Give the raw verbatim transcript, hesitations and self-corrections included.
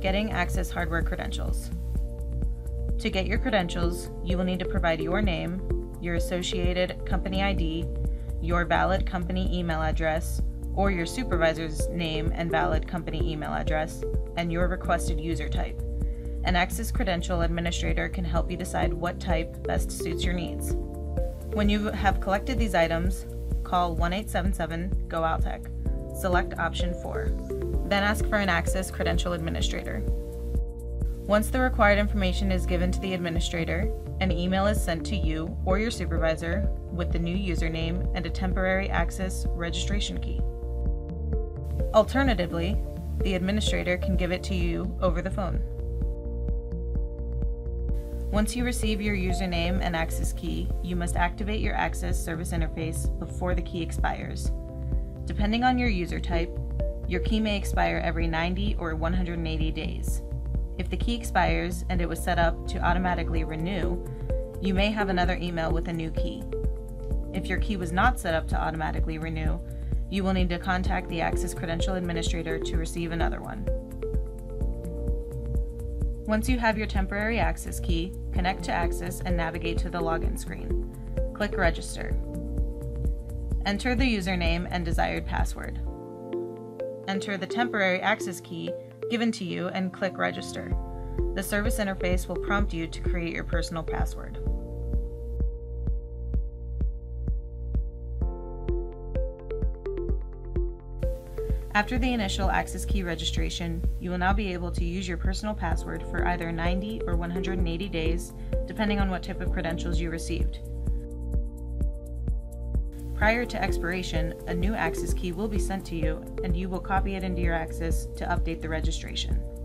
Getting Access Hardware Credentials. To get your credentials, you will need to provide your name, your associated company I D, your valid company email address, or your supervisor's name and valid company email address, and your requested user type. An Access Credential Administrator can help you decide what type best suits your needs. When you have collected these items, call one eight seven seven, G O Altec. Select option four. Then ask for an Access Credential Administrator. Once the required information is given to the administrator, an email is sent to you or your supervisor with the new username and a temporary access registration key. Alternatively, the administrator can give it to you over the phone. Once you receive your username and access key, you must activate your Access service interface before the key expires. Depending on your user type, your key may expire every ninety or one hundred eighty days. If the key expires and it was set up to automatically renew, you may have another email with a new key. If your key was not set up to automatically renew, you will need to contact the Access Credential Administrator to receive another one. Once you have your temporary access key, connect to Access and navigate to the login screen. Click Register. Enter the username and desired password. Enter the temporary access key given to you and click Register. The service interface will prompt you to create your personal password. After the initial access key registration, you will now be able to use your personal password for either ninety or one hundred eighty days, depending on what type of credentials you received. Prior to expiration, a new access key will be sent to you, and you will copy it into your Access to update the registration.